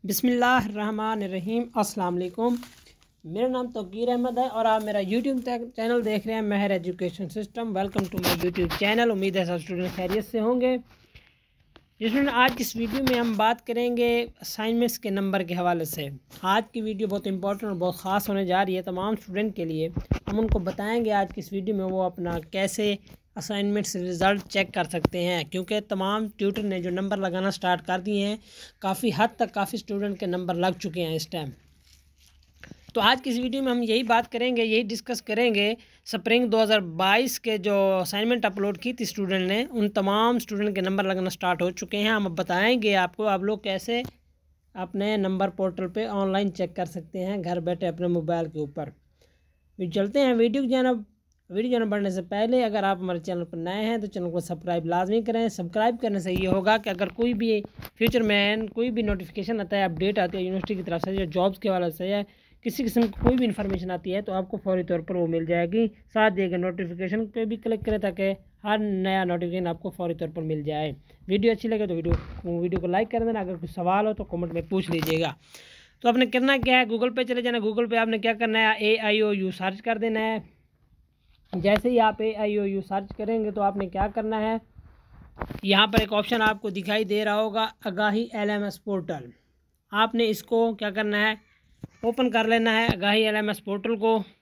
बिस्मिल्लाहिर्रहमानिर्रहीम। अस्सलाम वालेकुम। मेरा नाम तौकीर अहमद है और आप मेरा यूट्यूब चैनल देख रहे हैं Mahar education system. Welcome to my YouTube channel. उम्मीद है सब स्टूडेंट खैरियत से होंगे। स्टूडेंट, आज की इस वीडियो में हम बात करेंगे असाइनमेंट्स के नंबर के हवाले से। आज की वीडियो बहुत इंपॉर्टेंट और बहुत ख़ास होने जा रही है तमाम स्टूडेंट के लिए। हम उनको बताएंगे आज की इस वीडियो में वो अपना कैसे असाइनमेंट्स रिज़ल्ट चेक कर सकते हैं, क्योंकि तमाम ट्यूटर ने जो नंबर लगाना स्टार्ट कर दिए हैं, काफ़ी हद तक काफ़ी स्टूडेंट के नंबर लग चुके हैं इस टाइम। तो आज की इस वीडियो में हम यही बात करेंगे, यही डिस्कस करेंगे स्प्रिंग 2022 के जो असाइनमेंट अपलोड की थी स्टूडेंट ने, उन तमाम स्टूडेंट के नंबर लगना स्टार्ट हो चुके हैं। हम बताएंगे आपको आप लोग कैसे अपने नंबर पोर्टल पे ऑनलाइन चेक कर सकते हैं घर बैठे अपने मोबाइल के ऊपर। चलते हैं वीडियो जानब बढ़ने से पहले अगर आप हमारे चैनल पर नए हैं तो चैनल को सब्सक्राइब लाजमी करें। सब्सक्राइब करने से ये होगा कि अगर कोई भी फ्यूचर में कोई भी नोटिफिकेशन आता है, अपडेट आती है यूनिवर्सिटी की तरफ से या जॉब्स के हवाले से या किसी किस्म की कोई भी इन्फॉर्मेशन आती है तो आपको फौरी तौर पर वो मिल जाएगी। साथ दिए गए नोटिफिकेशन पे भी क्लिक करें ताकि हर नया नोटिफिकेशन आपको फौरी तौर पर मिल जाए। वीडियो अच्छी लगे तो वीडियो को लाइक कर देना। अगर कुछ सवाल हो तो कमेंट में पूछ लीजिएगा। तो आपने करना क्या है, गूगल पे चले जाना। गूगल पे आपने क्या करना है, AIOU सर्च कर देना है। जैसे ही आप AIOU सर्च करेंगे तो आपने क्या करना है, यहाँ पर एक ऑप्शन आपको दिखाई दे रहा होगा, आगाही LMS पोर्टल। आपने इसको क्या करना है, ओपन कर लेना है। आगाही LMS पोर्टल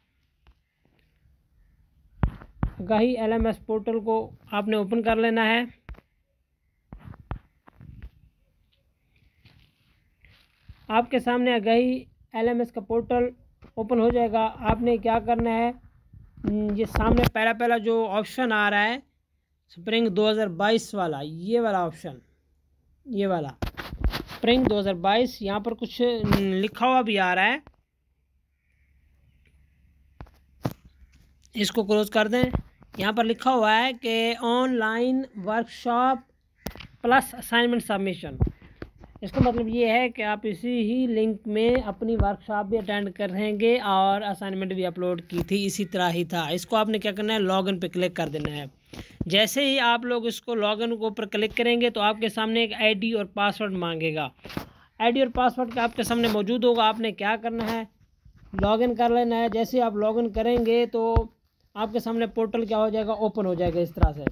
को आपने ओपन कर लेना है। आपके सामने आगाही LMS का पोर्टल ओपन हो जाएगा। आपने क्या करना है, ये सामने पहला जो ऑप्शन आ रहा है स्प्रिंग 2022 वाला, ये वाला ऑप्शन, ये वाला स्प्रिंग 2022, यहाँ पर कुछ लिखा हुआ भी आ रहा है, इसको क्लोज कर दें। यहाँ पर लिखा हुआ है कि online workshop plus assignment submission. इसका मतलब ये है कि आप इसी ही लिंक में अपनी वर्कशॉप भी अटेंड करेंगे और असाइनमेंट भी अपलोड की थी, इसी तरह ही था। इसको आपने क्या करना है, लॉगिन पे क्लिक कर देना है। जैसे ही आप लोग इसको लॉगिन के ऊपर क्लिक करेंगे तो आपके सामने एक ID और पासवर्ड मांगेगा। ID और पासवर्ड का आपके सामने मौजूद होगा। आपने क्या करना है, लॉगिन कर लेना है। जैसे ही आप लॉगिन करेंगे तो आपके सामने पोर्टल क्या हो जाएगा, ओपन हो जाएगा इस तरह से।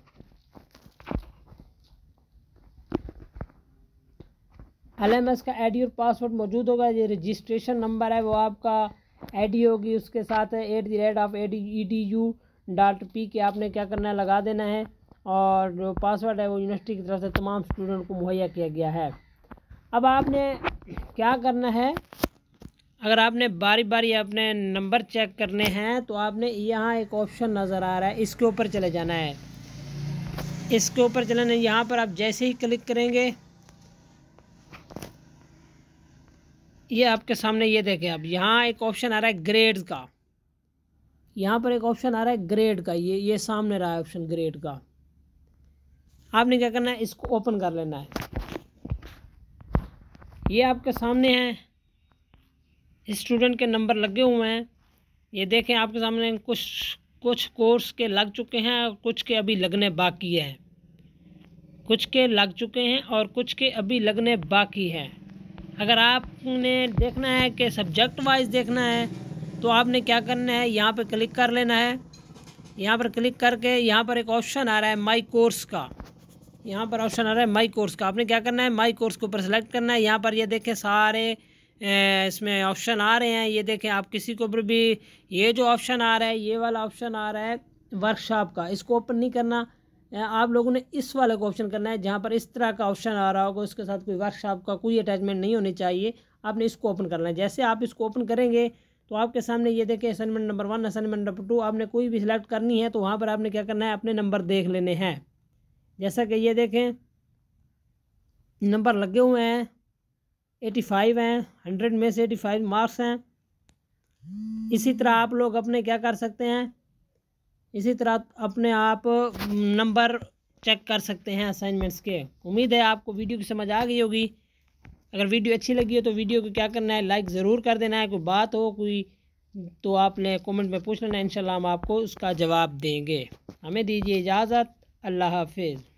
LMS का ID और पासवर्ड मौजूद होगा। ये रजिस्ट्रेशन नंबर है वो आपका ID होगी, उसके साथ @edu.p के आपने क्या करना है, लगा देना है। और जो पासवर्ड है वो यूनिवर्सिटी की तरफ से तमाम स्टूडेंट को मुहैया किया गया है। अब आपने क्या करना है, अगर आपने बारी बारी अपने नंबर चेक करने हैं तो आपने यहाँ एक ऑप्शन नज़र आ रहा है, इसके ऊपर चले जाना है। इसके ऊपर चलाना है। यहाँ पर आप जैसे ही क्लिक करेंगे ये आपके सामने, ये देखें, अब यहाँ एक ऑप्शन आ रहा है ग्रेड्स का। यहाँ पर एक ऑप्शन आ रहा है ग्रेड का, ये सामने रहा है ऑप्शन ग्रेड का। आपने क्या करना है, इसको ओपन कर लेना है। ये आपके सामने है, स्टूडेंट के नंबर लगे हुए हैं। ये देखें आपके सामने कुछ कोर्स के लग चुके हैं और कुछ के अभी लगने बाकी हैं। कुछ के लग चुके हैं और कुछ के अभी लगने बाकी हैं। अगर आपने देखना है कि सब्जेक्ट वाइज देखना है तो आपने क्या करना है, यहाँ पर क्लिक कर लेना है। यहाँ पर क्लिक करके यहाँ पर एक ऑप्शन आ रहा है माई कोर्स का। यहाँ पर ऑप्शन आ रहा है माई कोर्स का। आपने क्या करना है, माई कोर्स के ऊपर सेलेक्ट करना है। यहाँ पर ये देखें सारे इसमें ऑप्शन आ रहे हैं। ये देखें आप किसी के ऊपर भी ये जो ऑप्शन आ रहा है, ये वाला ऑप्शन आ रहा है वर्कशॉप का, इसको ओपन नहीं करना। आप लोगों ने इस वाले को ऑप्शन करना है जहाँ पर इस तरह का ऑप्शन आ रहा होगा, उसके साथ कोई वर्कशॉप का कोई अटैचमेंट नहीं होनी चाहिए। आपने इसको ओपन करना है। जैसे आप इसको ओपन करेंगे तो आपके सामने ये देखें असाइनमेंट नंबर 1, असाइनमेंट नंबर 2, आपने कोई भी सिलेक्ट करनी है तो वहाँ पर आपने क्या करना है, अपने नंबर देख लेने हैं। जैसा कि ये देखें नंबर लगे हुए हैं, 85 हैं, 100 में से 85 मार्क्स हैं। इसी तरह आप लोग अपने क्या कर सकते हैं, इसी तरह अपने आप नंबर चेक कर सकते हैं असाइनमेंट्स के। उम्मीद है आपको वीडियो की समझ आ गई होगी। अगर वीडियो अच्छी लगी हो तो वीडियो को क्या करना है, लाइक ज़रूर कर देना है। कोई बात हो कोई तो आपने कमेंट में पूछ लेना, इंशाल्लाह हम आपको उसका जवाब देंगे। हमें दीजिए इजाज़त। अल्लाह हाफिज़।